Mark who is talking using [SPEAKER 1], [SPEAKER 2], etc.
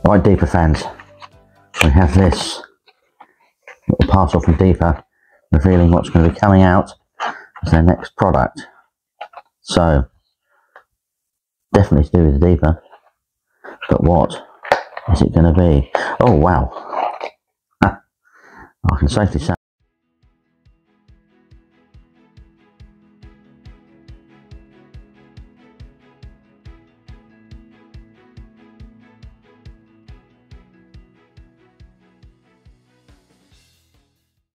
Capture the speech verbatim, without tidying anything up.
[SPEAKER 1] Right, Deeper fans, we have this little parcel from Deeper revealing what's going to be coming out as their next product. So, definitely to do with the Deeper, but what is it going to be? Oh wow, I can safely say